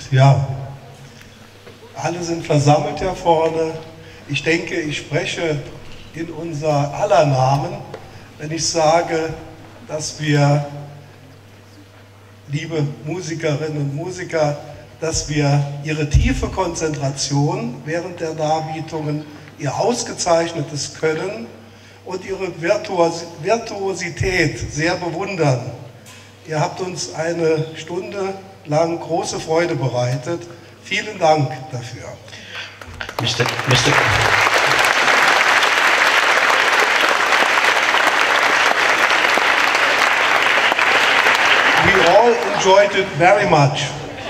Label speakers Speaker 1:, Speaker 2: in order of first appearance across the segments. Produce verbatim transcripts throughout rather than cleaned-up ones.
Speaker 1: Ja, alle sind versammelt hier vorne. Ich denke, ich spreche in unser aller Namen, wenn ich sage, dass wir, liebe Musikerinnen und Musiker, dass wir Ihre tiefe Konzentration während der Darbietungen, Ihr ausgezeichnetes Können und Ihre Virtuos Virtuosität sehr bewundern. Ihr habt uns eine Stunde lang große Freude bereitet. Vielen Dank dafür.
Speaker 2: Mister Mister
Speaker 1: We all enjoyed it very much.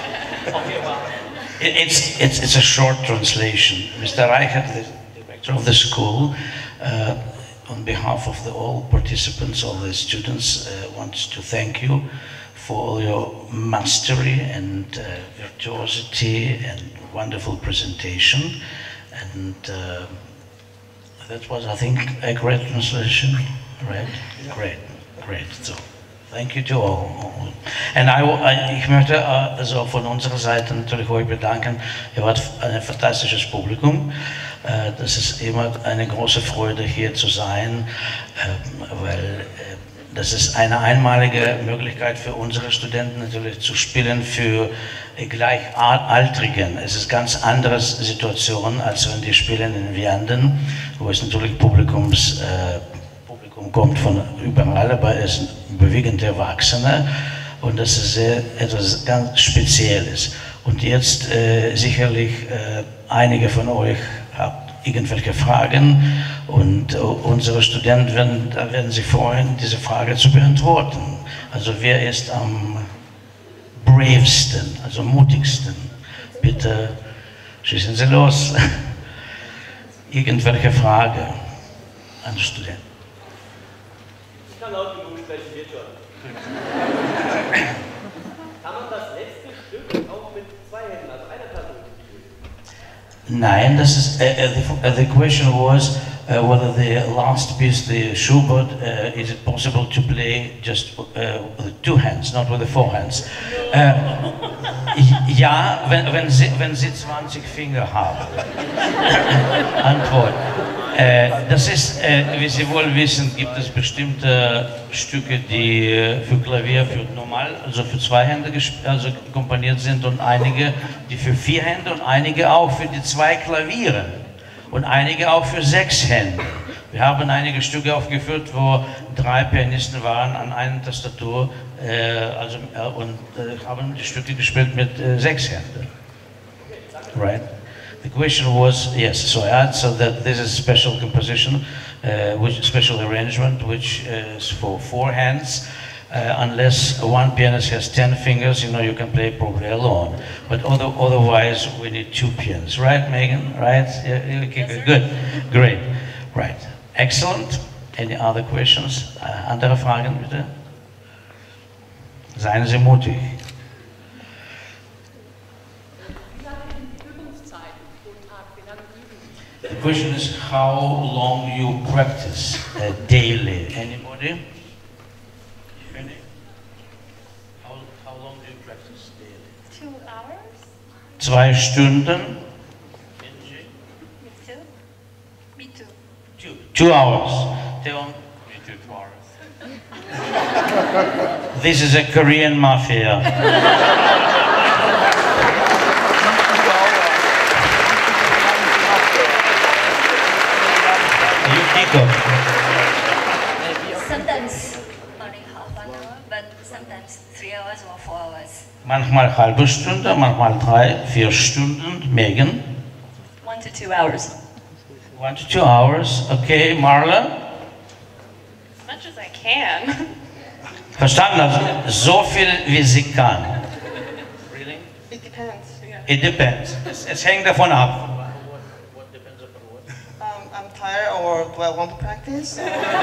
Speaker 2: It's, it's, it's a short translation. Mister Reichert, the director of the school, uh, on behalf of the, all participants, all the students, uh, wants to thank you for all your mastery and uh, virtuosity and wonderful presentation. And uh, that was, I think, a great translation, right? Yeah. Great, great. So, thank you to all. And I, I, ich möchte uh, also von unserer Seite natürlich euch bedanken. Ihr wart ein fantastisches Publikum. Uh, das ist immer eine große Freude, hier zu sein, uh, weil uh, das ist eine einmalige Möglichkeit für unsere Studenten natürlich zu spielen für Gleichaltrigen. Es ist eine ganz andere Situation, als wenn die spielen in Vianden, wo es natürlich Publikums, äh, Publikum kommt von überall, aber es sind überwiegend Erwachsene und das ist sehr, etwas ganz Spezielles. Und jetzt äh, sicherlich äh, einige von euch habt irgendwelche Fragen und uh, unsere Studenten werden, da werden sich freuen, diese Frage zu beantworten. Also wer ist am bravesten, also mutigsten? Bitte schießen Sie los. Irgendwelche Frage an die Studenten?
Speaker 3: Ich kann laut genug sprechen, wird schon. Kann man das letzte Stück auch mit zwei Händen, also einer Person spielen?
Speaker 2: Nein, das ist, uh, uh, the, uh, the question was uh, whether the last piece, the Schubert, uh, is it possible to play just uh, with two hands, not with the four hands? Uh, ja, wenn, wenn, Sie, wenn Sie zwanzig Finger haben. Antwort. Äh, das ist, äh, wie Sie wohl wissen, gibt es bestimmte Stücke, die äh, für Klavier, für normal, also für zwei Hände also komponiert sind und einige, die für vier Hände und einige auch für die zwei Klaviere und einige auch für sechs Hände. Wir haben einige Stücke aufgeführt, wo drei Pianisten waren an einer Tastatur äh, also, äh, und äh, haben die Stücke gespielt mit äh, sechs Händen. Right? The question was, yes, so I answered that this is a special composition, uh, which special arrangement, which is for four hands. Uh, unless one pianist has ten fingers, you know, you can play probably alone. But other, otherwise, we need two pianists. Right, Megan? Right? Yeah, okay, yes, good. Great. Right. Excellent. Any other questions? Uh, andere Fragen, bitte? Seien Sie mutig. The question is how long you practice uh, daily. Anybody? Any? How, how long do you practice daily?
Speaker 4: Two hours?
Speaker 2: Zwei Stunden.
Speaker 4: Me too. Me too.
Speaker 2: Two. Two hours. Theo?
Speaker 5: Me too, two hours.
Speaker 2: This is a Korean mafia.
Speaker 4: Sometimes only half an hour, but sometimes three hours or four hours.
Speaker 2: Manchmal halbe Stunde, manchmal drei, vier Stunden. Megan?
Speaker 4: One to two hours.
Speaker 2: One to two hours. Okay, Marla?
Speaker 4: As much as I can.
Speaker 2: Verstanden, also so viel wie sie kann. Really?
Speaker 4: It depends. Yeah.
Speaker 2: It depends. Es, es hängt davon ab.
Speaker 6: Or do I want to practice?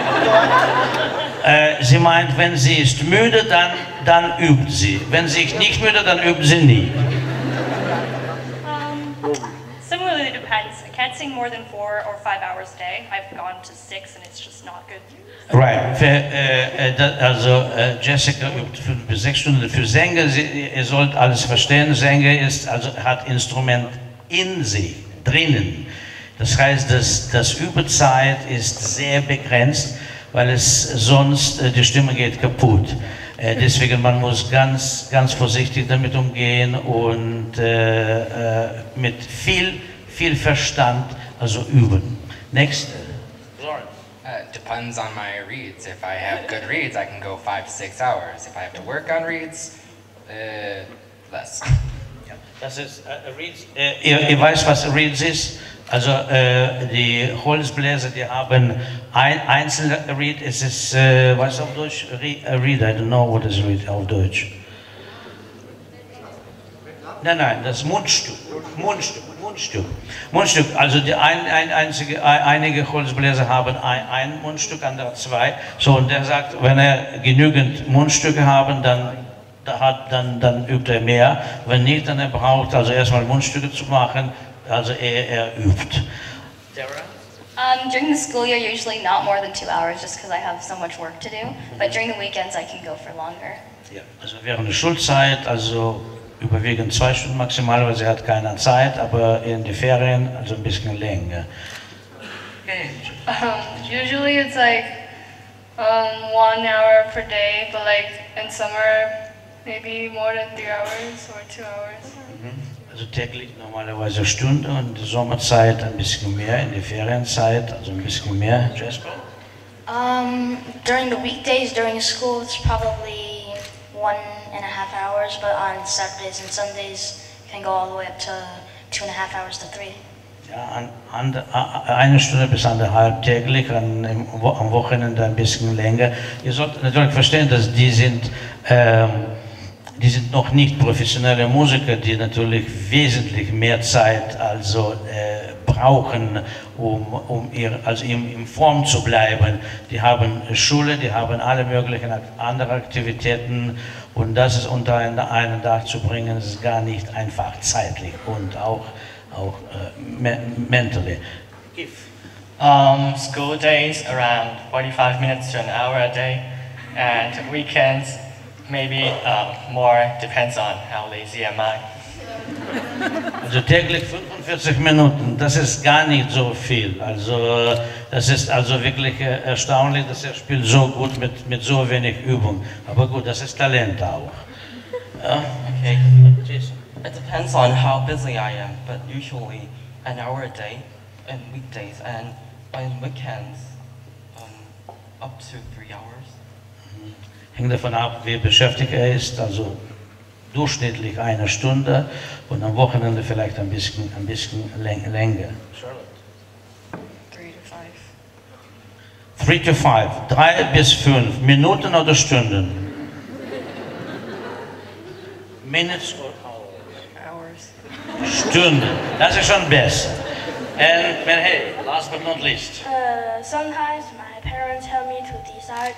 Speaker 2: äh, sie meint, wenn sie ist müde, dann, dann übt sie. Wenn sie ist nicht müde, dann übt sie nie.
Speaker 4: Um, similarly, it depends. I can't
Speaker 5: dancing more than four or five hours a day. I've gone to six and it's just not good.
Speaker 2: Right. Für, äh, da, also äh, Jessica übt fünf bis sechs Stunden. Für Sänger, Sie, ihr sollt alles verstehen, Sänger ist, also hat Instrument in sich, drinnen. Das heißt, dass das Übezeit ist sehr begrenzt, weil es sonst, äh, die Stimme geht kaputt. Äh, deswegen man muss ganz, ganz vorsichtig damit umgehen und äh, äh, mit viel, viel Verstand also üben. Next.
Speaker 7: Uh, depends on my reads. If I have good reads, I can go five to six hours. If I have to work on reads, uh, less.
Speaker 2: Ja, das ist äh, Reeds. Äh, ihr, ihr weißt, was Reeds ist? Also äh, die Holzbläser, die haben ein einzelne Reed. Es ist, äh, was auf Deutsch? Reed, I don't know what is Reed auf Deutsch. Nein, nein, das Mundstück. Mundstück, Mundstück. Mundstück. Also die ein, ein, einzige, ein, einige Holzbläser haben ein, ein Mundstück, andere zwei. So, und der sagt, wenn er genügend Mundstücke haben, dann, da hat, dann, dann übt er mehr. Wenn nicht, dann er braucht also erstmal Mundstücke zu machen, also er, er übt.
Speaker 4: Um, during the school year, usually not more than two hours, just because I have so much work to do. But during the weekends, I can go for longer.
Speaker 2: Ja, also während der Schulzeit, also überwiegend zwei Stunden maximal, weil sie hat keine Zeit, aber in die Ferien also ein bisschen länger. Okay.
Speaker 5: Um, usually it's like um, one hour per day, but like in summer, maybe more than three hours or two hours.
Speaker 2: Also täglich normalerweise eine Stunde und in der Sommerzeit ein bisschen mehr, in der Ferienzeit also ein bisschen mehr. Jasper?
Speaker 8: Um, during the weekdays, during school, it's probably one and a half hours, but on Saturdays and Sundays, it can go all the way up to two and a half hours to three.
Speaker 2: Ja, an, an, eine Stunde bis anderthalb täglich, an, im, am Wochenende ein bisschen länger. Ihr sollt natürlich verstehen, dass die sind, ähm, die sind noch nicht professionelle Musiker, die natürlich wesentlich mehr Zeit also äh, brauchen, um, um ihr, also in, in Form zu bleiben. Die haben Schule, die haben alle möglichen andere Aktivitäten und das ist unter einen, einen Dach zu bringen, ist gar nicht einfach zeitlich und auch, auch äh, me mentally. If.
Speaker 9: Um, school days around forty-five minutes to an hour a day, and weekends maybe uh, more, depends on how lazy am I.
Speaker 2: Also täglich fünfundvierzig Minuten, das ist gar nicht so viel. Also das ist also wirklich erstaunlich, dass er spielt so gut mit, mit so wenig Übung. Aber gut, das ist Talent auch. Ja.
Speaker 10: Okay. It depends on how busy I am, but usually an hour a day on weekdays and on weekends um, up to three hours.
Speaker 2: Hängt davon ab, wie beschäftigt er ist, also durchschnittlich eine Stunde und am Wochenende vielleicht ein bisschen, ein bisschen länger.
Speaker 5: Three to five.
Speaker 2: Three to five, drei bis fünf Minuten oder Stunden? Minutes or
Speaker 5: hours?
Speaker 2: Stunden, das ist schon besser. And well, hey, last but not least.
Speaker 11: Uh, sometimes my parents help me to decide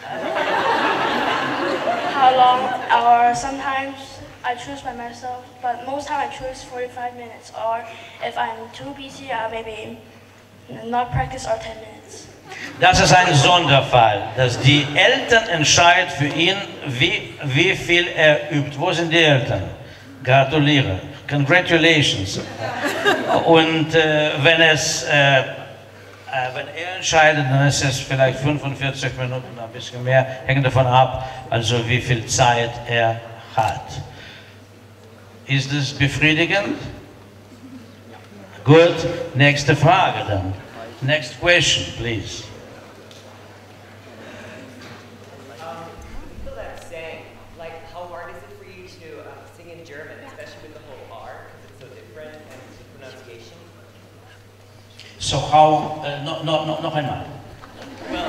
Speaker 11: how long, or sometimes I choose by myself, but most time I choose forty-five minutes, or if I'm too busy, I maybe not practice or ten minutes.
Speaker 2: Das ist ein Sonderfall, dass die Eltern entscheiden für ihn, wie, wie viel er übt. Wo sind die Eltern? Gratuliere. Congratulations. Und äh, wenn es äh, Äh, wenn er entscheidet, dann ist es vielleicht fünfundvierzig Minuten, ein bisschen mehr, hängt davon ab, also wie viel Zeit er hat. Ist das befriedigend? Gut, nächste Frage dann. Next question, please.
Speaker 3: Um, people that sing, like how hard is it for you to uh, sing in German, especially with the whole R, because it's so different and the pronunciation?
Speaker 2: So how, uh, no, no, no, noch einmal.
Speaker 3: Well,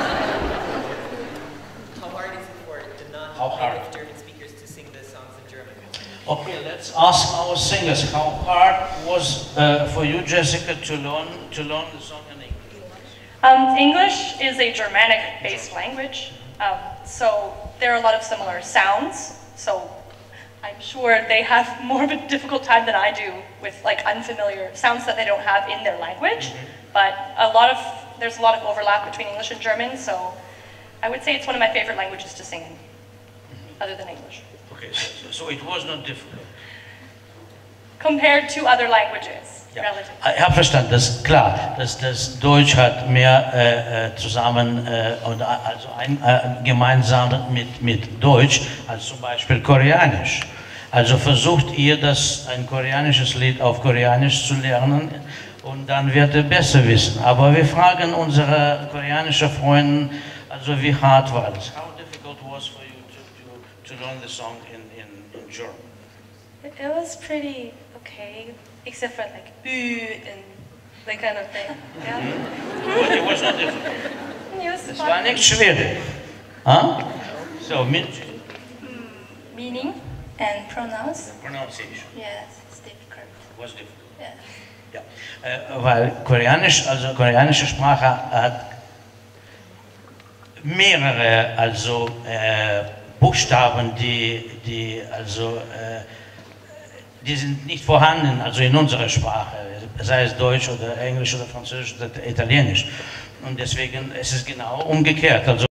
Speaker 3: how hard is it for the non-native German speakers to sing the songs in German?
Speaker 2: Okay, let's ask our singers. How hard was uh, for you, Jessica, to learn to learn the song in English?
Speaker 5: Um, English is a Germanic-based language, um, so there are a lot of similar sounds. So
Speaker 12: I'm sure they have more of a difficult time than I do with like unfamiliar sounds that they don't have in their language. But a lot of, there's a lot of overlap between English and German, so I would say it's one of my favorite languages to sing in, other than English.
Speaker 2: Okay, so, so it was not difficult.
Speaker 12: Compared to other languages,
Speaker 2: Ja.
Speaker 12: relative.
Speaker 2: Ich habe verstanden, das ist klar, dass das Deutsch hat mehr äh, äh, zusammen äh, und also ein, äh, gemeinsam mit, mit Deutsch als zum Beispiel Koreanisch. Also versucht ihr, das ein koreanisches Lied auf Koreanisch zu lernen und dann wird ihr besser wissen. Aber wir fragen unsere koreanischen Freunde, also wie hart war das? How difficult was for you to, to, to learn the song in, in, in German?
Speaker 5: It, it was pretty okay, except for like "ü" and that kind of thing. Yeah.
Speaker 2: But it was not difficult.
Speaker 5: It was
Speaker 2: Es
Speaker 5: fun.
Speaker 2: war nicht schwierig. Huh? So, mit
Speaker 4: Meaning and pronouns.
Speaker 2: pronunciation
Speaker 4: Yes, it's difficult.
Speaker 2: was difficult.
Speaker 4: Yeah.
Speaker 2: Ja. Äh, weil Koreanisch, also koreanische Sprache hat mehrere also äh, Buchstaben, die, die also äh, die sind nicht vorhanden, also in unserer Sprache, sei es Deutsch oder Englisch oder Französisch oder Italienisch. Und deswegen ist es genau umgekehrt. Also